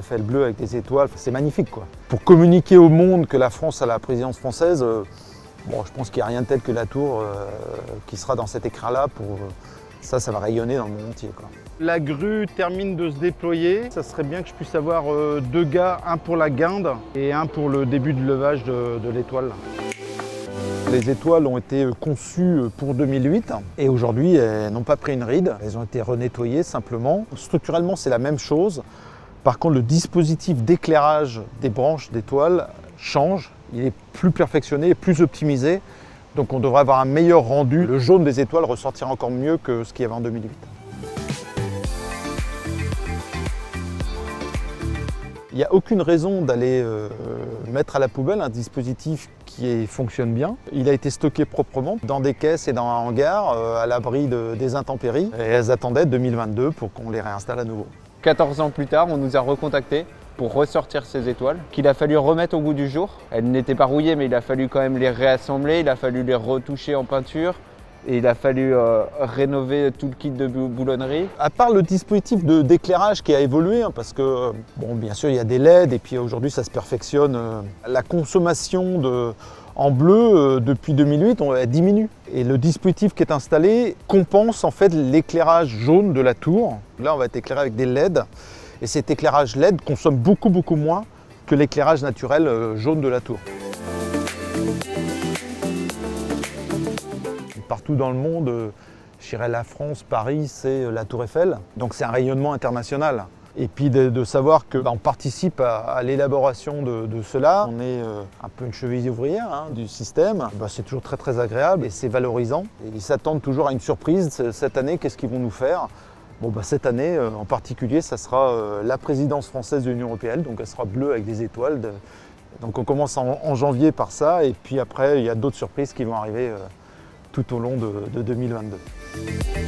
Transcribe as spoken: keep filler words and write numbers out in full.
Eiffel bleue avec des étoiles, c'est magnifique quoi. Pour communiquer au monde que la France a la présidence française, euh, bon, je pense qu'il n'y a rien de tel que la tour euh, qui sera dans cet écrin-là. Pour euh, ça, ça va rayonner dans le monde entier, quoi. La grue termine de se déployer. Ça serait bien que je puisse avoir euh, deux gars, un pour la guinde et un pour le début de levage de, de l'étoile. Les étoiles ont été conçues pour deux mille huit et aujourd'hui elles n'ont pas pris une ride, elles ont été renettoyées simplement. Structurellement c'est la même chose, par contre le dispositif d'éclairage des branches d'étoiles change, il est plus perfectionné et plus optimisé, donc on devrait avoir un meilleur rendu. Le jaune des étoiles ressortira encore mieux que ce qu'il y avait en deux mille huit. Il n'y a aucune raison d'aller euh, mettre à la poubelle un dispositif qui fonctionne bien. Il a été stocké proprement dans des caisses et dans un hangar euh, à l'abri de, des intempéries. Et elles attendaient deux mille vingt-deux pour qu'on les réinstalle à nouveau. quatorze ans plus tard, on nous a recontactés pour ressortir ces étoiles, qu'il a fallu remettre au goût du jour. Elles n'étaient pas rouillées, mais il a fallu quand même les réassembler, il a fallu les retoucher en peinture. Et il a fallu euh, rénover tout le kit de boulonnerie. À part le dispositif d'éclairage qui a évolué, hein, parce que, bon, bien sûr, il y a des L E D et puis aujourd'hui, ça se perfectionne. Euh, la consommation de, en bleu, euh, depuis deux mille huit, on, elle diminue. Et le dispositif qui est installé compense en fait l'éclairage jaune de la tour. Là, on va être éclairé avec des L E D. Et cet éclairage L E D consomme beaucoup, beaucoup moins que l'éclairage naturel euh, jaune de la tour. Partout dans le monde, je dirais la France, Paris, c'est la Tour Eiffel. Donc c'est un rayonnement international. Et puis de, de savoir qu'on bah, participe à, à l'élaboration de, de cela, on est euh, un peu une cheville ouvrière hein, du système, bah, c'est toujours très très agréable et c'est valorisant. Et ils s'attendent toujours à une surprise. Cette année, qu'est-ce qu'ils vont nous faire? Bon, bah, cette année, euh, en particulier, ça sera euh, la présidence française de l'Union européenne, donc elle sera bleue avec des étoiles. De... Donc on commence en, en janvier par ça, et puis après, il y a d'autres surprises qui vont arriver euh, tout au long de, de deux mille vingt-deux.